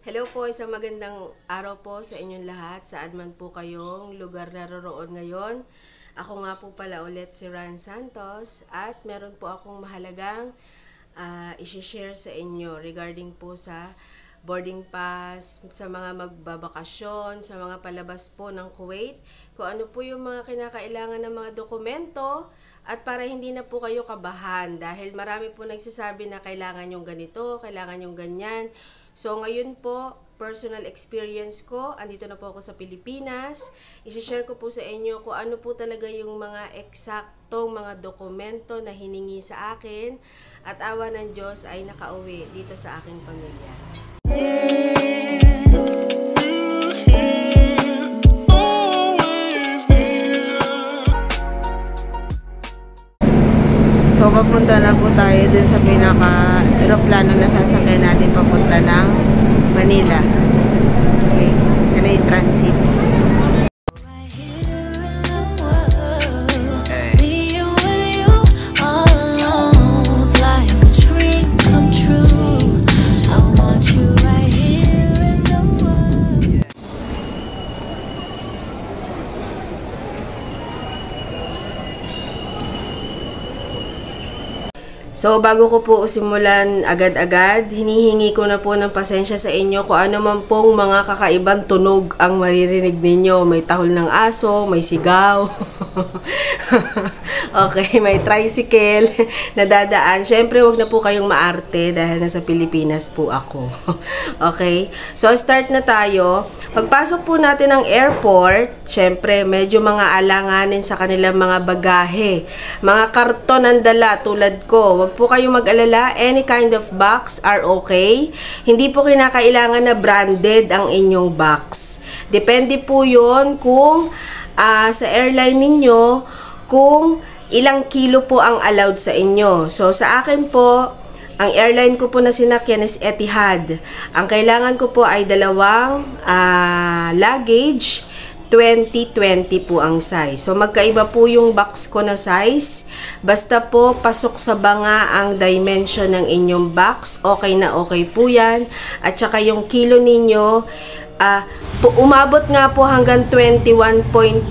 Hello po, isang magandang araw po sa inyong lahat, saan man po kayong lugar naroroon ngayon. Ako nga po pala ulit si Ran Santos at meron po akong mahalagang isi-share sa inyo regarding po sa boarding pass, sa mga magbabakasyon, sa mga palabas po ng Kuwait, kung ano po yung mga kinakailangan ng mga dokumento at para hindi na po kayo kabahan dahil marami po nagsasabi na kailangan yung ganito, kailangan yung ganyan. So, ngayon po, personal experience ko, andito na po ako sa Pilipinas. I-share ko po sa inyo kung ano po talaga yung mga eksaktong mga dokumento na hiningi sa akin at awa ng Diyos ay nakauwi dito sa aking pamilya. So, papunta na po tayo dun sa pinaka-aeroplano na sasakyan natin papunta ng Manila. Okay, yan ay transit. So, bago ko po simulan agad-agad, hinihingi ko na po ng pasensya sa inyo kung ano man pong mga kakaibang tunog ang maririnig ninyo. May tahol ng aso, may sigaw, okay, may tricycle na dadaan. Siyempre, wag na po kayong maarte dahil nasa Pilipinas po ako. Okay, so start na tayo. Pagpasok po natin ng airport, siyempre, medyo mga alanganin sa kanilang mga bagahe. Mga karton ang dala tulad ko. Wag po kayong mag-alala, any kind of box are okay. Hindi po kinakailangan na branded ang inyong box. Depende po yon kung sa airline ninyo, kung ilang kilo po ang allowed sa inyo. So, sa akin po, ang airline ko po na sinakyan is Etihad. Ang kailangan ko po ay dalawang luggage, 20-20 po ang size. So, magkaiba po yung box ko na size. Basta po, pasok sa banga ang dimension ng inyong box. Okay na okay po yan. At saka yung kilo ninyo, umabot nga po hanggang 21.5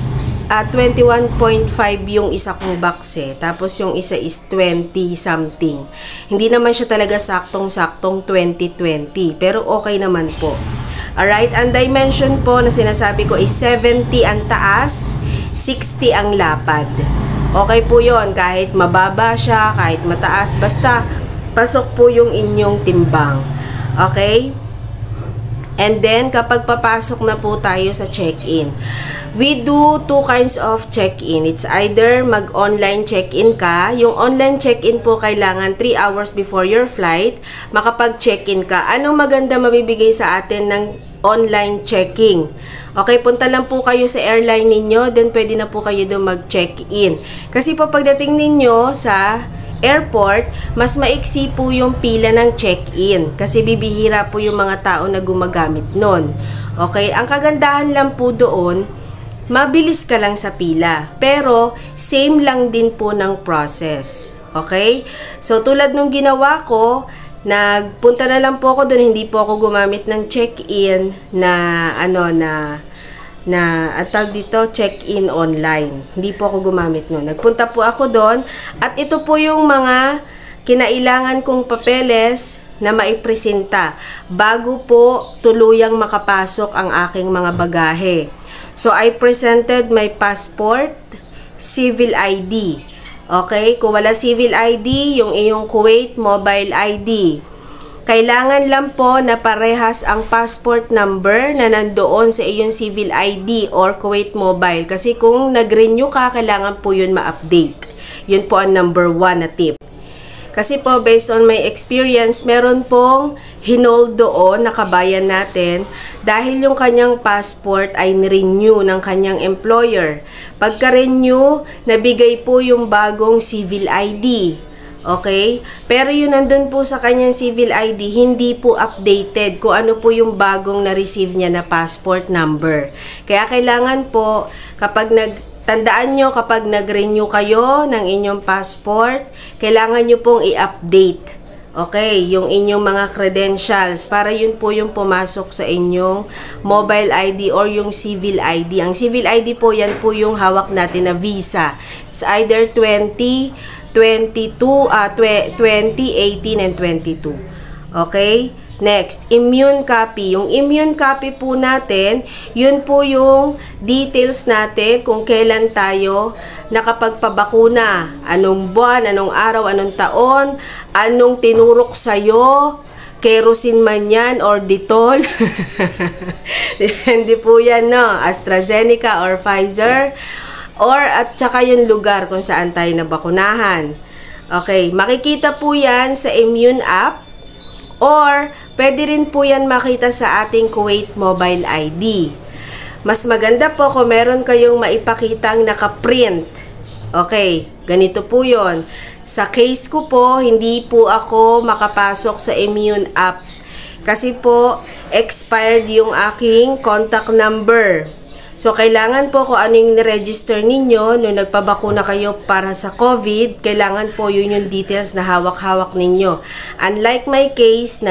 yung isa kong box eh. Tapos yung isa is 20 something. Hindi naman siya talaga saktong-saktong 20-20. Pero okay naman po. Alright, ang dimension po na sinasabi ko is 70 ang taas, 60 ang lapad. Okay po yon, kahit mababa siya, kahit mataas, basta pasok po yung inyong timbang. Okay? And then, kapag papasok na po tayo sa check-in, we do two kinds of check-in. It's either mag-online check-in ka. Yung online check-in po kailangan 3 hours before your flight, makapag-check-in ka. Anong maganda mabibigay sa atin ng online checking? Okay, punta lang po kayo sa airline ninyo, then pwede na po kayo doon mag-check-in. Kasi po pagdating ninyo sa airport, mas maiksi po yung pila ng check-in. Kasi bibihira po yung mga tao na gumagamit nun. Okay, ang kagandahan lang po doon, mabilis ka lang sa pila. Pero, same lang din po ng process. Okay? So, tulad nung ginawa ko, nagpunta na lang po ako doon, hindi po ako gumamit ng check-in tawag dito, check-in online. Hindi po ako gumamit noon. Nagpunta po ako doon at ito po yung mga kinailangan kong papeles na maipresenta bago po tuluyang makapasok ang aking mga bagahe. So, I presented my passport, civil ID. Okay? Kung wala civil ID, yung iyong Kuwait mobile ID. Kailangan lang po na parehas ang passport number na nandoon sa iyong civil ID or Kuwait mobile. Kasi kung nag-renew ka, kailangan po yun ma-update. Yun po ang number 1 na tip. Kasi po, based on my experience, meron pong hinold doon na kabayan natin dahil yung kanyang passport ay renew ng kanyang employer. Pagka-renew, nabigay po yung bagong civil ID. Okay? Pero yun nandun po sa kanyang civil ID, hindi po updated kung ano po yung bagong na-receive niya na passport number. Kaya kailangan po, tandaan nyo kapag nag-renew kayo ng inyong passport, kailangan nyo pong i-update Okay, yung inyong mga credentials para yun po yung pumasok sa inyong mobile ID or yung civil ID. Ang civil ID po, yan po yung hawak natin na visa. It's either 20, 18, and 22. Okay? Next, immune copy. Yung immune copy po natin, yun po yung details natin kung kailan tayo nakapagpabakuna. Anong buwan, anong araw, anong taon, anong tinurok sa'yo, kerosene man yan or Ditol. Hindi po yan, no? AstraZeneca or Pfizer. Or at saka yung lugar kung saan tayo nabakunahan. Okay, makikita po yan sa immune app. Or, pwede rin po yan makita sa ating Kuwait Mobile ID. Mas maganda po kung meron kayong maipakitang nakaprint. Okay, ganito po yon. Sa case ko po, hindi po ako makapasok sa immune app. Kasi po, expired yung aking contact number. So, kailangan po kung ano yung niregister ninyo nung nagpabakuna kayo para sa COVID, kailangan po yun yung details na hawak-hawak ninyo. Unlike my case,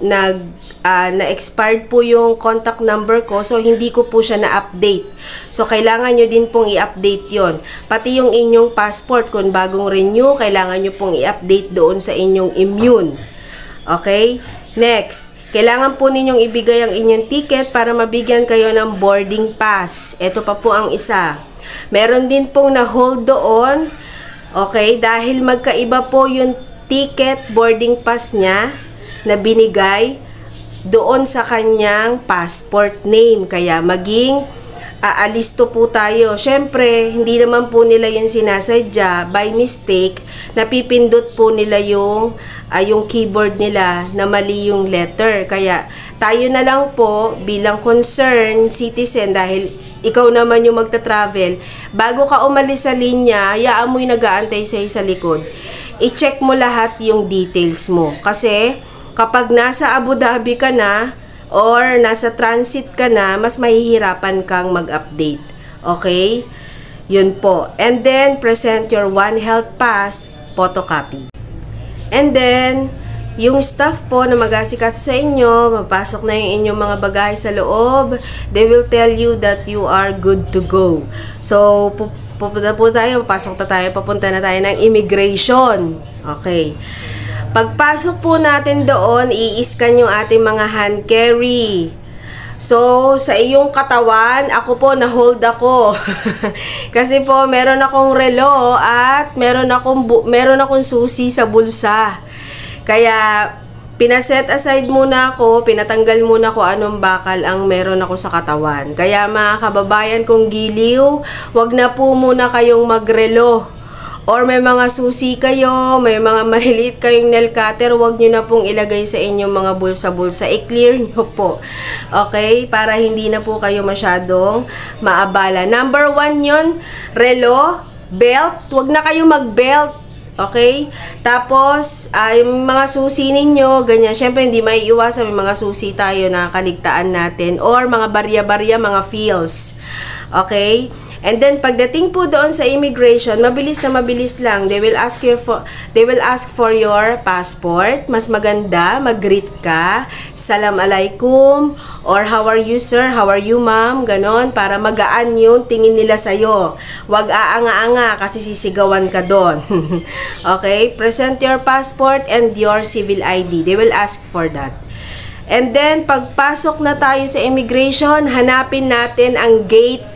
na-expired po yung contact number ko, so hindi ko po siya na-update. So, kailangan nyo din pong i-update yon. Pati yung inyong passport, kung bagong renew, kailangan nyo pong i-update doon sa inyong immune. Okay? Next. Kailangan po ninyong ibigay ang inyong ticket para mabigyan kayo ng boarding pass. Ito pa po ang isa. Meron din pong na-hold doon. Okay, dahil magkaiba po yung ticket boarding pass niya na binigay doon sa kanyang passport name. Kaya maging alisto po tayo. Siyempre, hindi naman po nila yung sinasadya. By mistake, napipindot po nila yung keyboard nila na mali yung letter. Kaya, tayo na lang po bilang concerned citizen, dahil ikaw naman yung magta-travel, bago ka umalis sa linya, hayaan mo yung nag-aantay sa'yo sa likod. I-check mo lahat yung details mo. Kasi, kapag nasa Abu Dhabi ka na, or nasa transit ka na, mas mahihirapan kang mag-update. Okay? Yun po. And then, present your One Health Pass photocopy. And then, yung staff po na mag-asikaso sa inyo, mapasok na yung inyong mga bagay sa loob, they will tell you that you are good to go. So, pupunta po tayo, papasok na tayo, papunta na tayo ng immigration. Okay. Pagpasok po natin doon, i-scan yung ating mga hand carry. So, sa iyong katawan, ako po, na-hold ako. Kasi po, meron akong relo at meron akong susi sa bulsa. Kaya, pinaset aside muna ako, pinatanggal muna ko anong bakal ang meron ako sa katawan. Kaya mga kababayan kong giliw, wag na po muna kayong magrelo. Or may mga susi kayo, may mga maliliit kayong nail cutter, huwag nyo na pong ilagay sa inyong mga bulsa-bulsa. I-clear nyo po. Okay? Para hindi na po kayo masyadong maabala. Number 1 yun, relo, belt. Huwag na kayo mag-belt. Okay? Tapos, yung mga susi ninyo, ganyan. Siyempre, hindi may iwasan. May mga susi tayo na kaligtaan natin. Or mga barya-barya, mga feels. Okay? And then pagdating po doon sa immigration, mabilis na mabilis lang. They will ask for your passport. Mas maganda mag-greet ka. Salam alaikum, or how are you sir? How are you ma'am? Ganon, para magaan yung tingin nila sa iyo. Wag aanga-anga kasi sisigawan ka doon. Okay? Present your passport and your civil ID. They will ask for that. And then pagpasok na tayo sa immigration, hanapin natin ang gate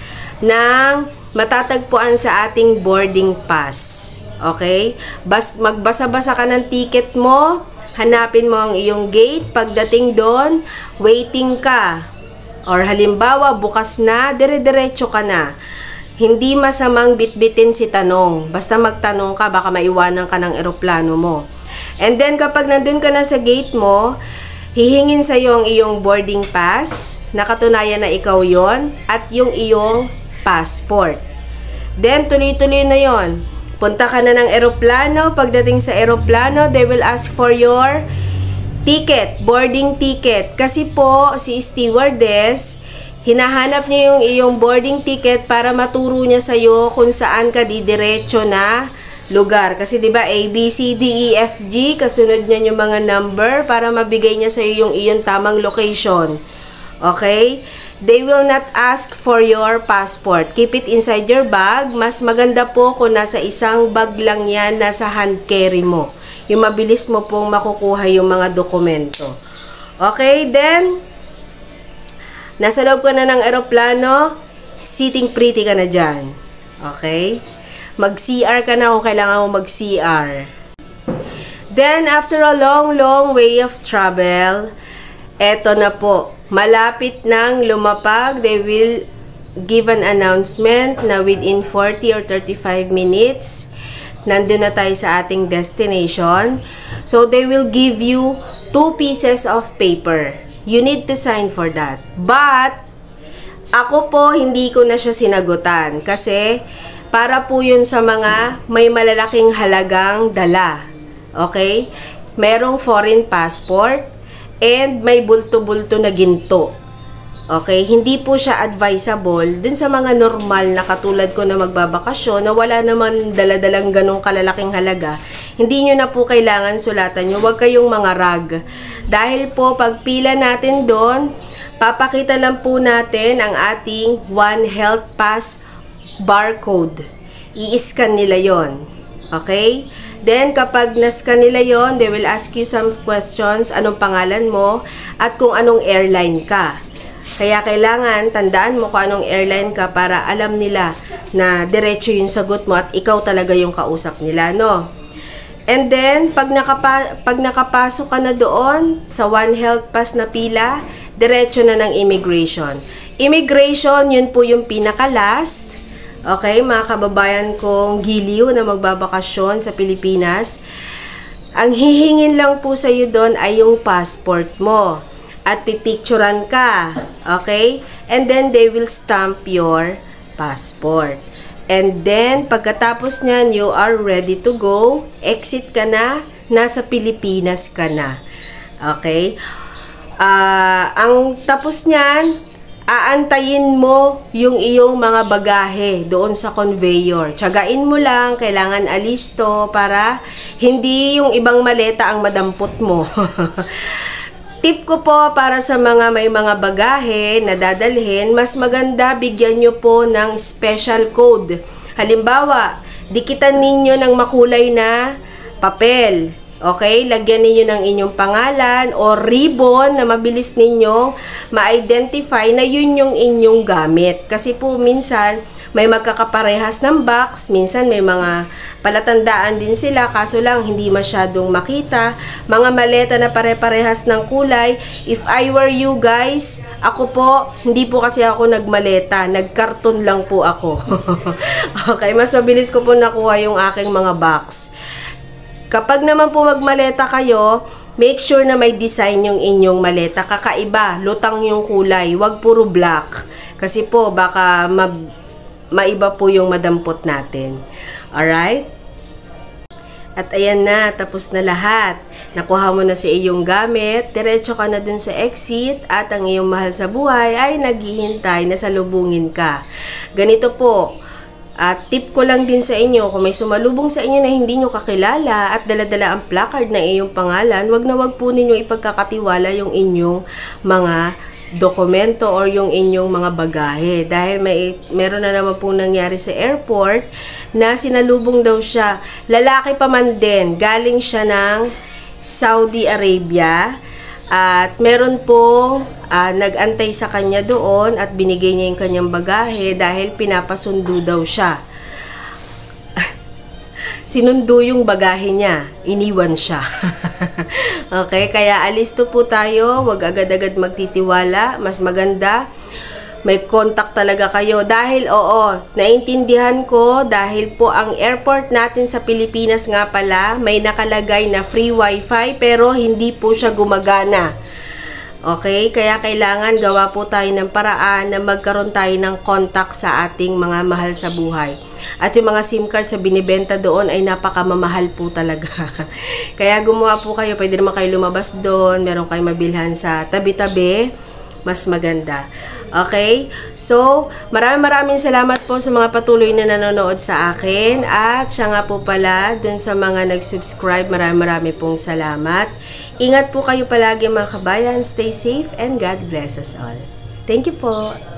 ng matatagpuan sa ating boarding pass. Okay? Magbasa-basa ka ng ticket mo, hanapin mo ang iyong gate. Pagdating doon, waiting ka. Or halimbawa, bukas na, dire-diretso ka na. Hindi masamang bitbitin si tanong. Basta magtanong ka, baka maiwanan ka ng eroplano mo. And then, kapag nandun ka na sa gate mo, hihingin sa iyo ang iyong boarding pass, nakatunayan na ikaw yon, at yung iyong passport. Then, tuloy-tuloy na yon. Punta ka na ng eroplano. Pagdating sa eroplano, they will ask for your ticket, boarding ticket. Kasi po, si stewardess, hinahanap niya yung iyong boarding ticket para maturo niya sa'yo kung saan ka didiretso na lugar. Kasi 'di ba A, B, C, D, E, F, G, kasunod niyan yung mga number para mabigay niya sa iyo yung iyong tamang location. Okay? They will not ask for your passport. Keep it inside your bag. Mas maganda po kung nasa isang bag lang yan, nasa hand carry mo. Yung mabilis mo pong makukuha yung mga dokumento. Okay, then, nasa loob ka na ng eroplano, sitting pretty ka na dyan. Okay? Mag-CR ka na kung kailangan mo mag-CR. Then, after a long way of travel, eto na po. Malapit nang lumapag, they will give an announcement na within 40 or 35 minutes, nandun na tayo sa ating destination. So, they will give you 2 pieces of paper. You need to sign for that. But, ako po, hindi ko na siya sinagutan. Kasi, para po yun sa mga may malalaking halagang dala. Okay? Merong foreign passport, and may bulto-bulto na ginto. Okay? Hindi po siya advisable dun sa mga normal na katulad ko na magbabakasyon na wala naman daladalang ganong kalalaking halaga. Hindi nyo na po kailangan sulatan nyo. Huwag kayong mga rag. Dahil po, pagpila natin doon, papakita lang po natin ang ating One Health Pass barcode. I-scan nila yon. Okay? Then, kapag na-scan nila yon, they will ask you some questions, anong pangalan mo, at kung anong airline ka. Kaya kailangan, tandaan mo kung anong airline ka para alam nila na diretso yung sagot mo at ikaw talaga yung kausap nila, no? And then, pag nakapasok ka na doon sa One Health Pass na pila, diretso na ng immigration. Immigration, yun po yung pinaka-last. Okay, mga kababayan kong giliw na magbabakasyon sa Pilipinas, ang hihingin lang po sa iyo doon ay yung passport mo at pipicturan ka. Okay? And then they will stamp your passport. And then pagkatapos niyan, you are ready to go. Exit ka na, nasa Pilipinas ka na. Okay? Ang tapos niyan, aantayin mo yung iyong mga bagahe doon sa conveyor. Tiyagain mo lang, kailangan alisto para hindi yung ibang maleta ang madampot mo. Tip ko po para sa mga may mga bagahe na dadalhin, mas maganda bigyan nyo po ng special code. Halimbawa, dikitan ninyo ng makulay na papel. Okay, lagyan ninyo ng inyong pangalan o ribbon na mabilis ninyong ma-identify na yun yung inyong gamit. Kasi po minsan may magkakaparehas ng box, minsan may mga palatandaan din sila kaso lang hindi masyadong makita. Mga maleta na pare-parehas ng kulay. If I were you guys, ako po, hindi po kasi ako nagmaleta, nagkarton lang po ako. Okay, mas mabilis ko po nakuha yung aking mga box. Kapag naman po magmaleta kayo, make sure na may design yung inyong maleta. Kakaiba, lutang yung kulay, wag puro black. Kasi po, baka maiba po yung madampot natin. Alright? At ayan na, tapos na lahat. Nakuha mo na si iyong gamit, diretso ka na dun sa exit, at ang iyong mahal sa buhay ay naghihintay na salubungin ka. Ganito po. At tip ko lang din sa inyo, kung may sumalubong sa inyo na hindi nyo kakilala at daladala ang placard na iyong pangalan, wag na wag po ninyo ipagkakatiwala yung inyong mga dokumento or yung inyong mga bagahe. Dahil meron na naman pong nangyari sa airport na sinalubong daw siya. Lalaki pa man din, galing siya ng Saudi Arabia. At meron pong nag-antay sa kanya doon at binigay niya yung kanyang bagahe dahil pinapasundo daw siya. Sinundo yung bagahe niya, iniwan siya. Okay, kaya alisto po tayo, wag agad-agad magtitiwala, mas maganda may contact talaga kayo. Dahil oo, naintindihan ko dahil po ang airport natin sa Pilipinas nga pala may nakalagay na free wifi pero hindi po siya gumagana. Okay, kaya kailangan gawa po tayo ng paraan na magkaroon tayo ng contact sa ating mga mahal sa buhay. At yung mga SIM card sa binibenta doon ay napakamamahal po talaga. Kaya gumawa po kayo, pwede naman kayo lumabas doon, meron kayong mabilhan sa tabi-tabi, mas maganda. Okay? So, maraming salamat po sa mga patuloy na nanonood sa akin. At siya nga po pala, dun sa mga nag-subscribe, marami pong salamat. Ingat po kayo palagi mga kabayan. Stay safe and God bless us all. Thank you po.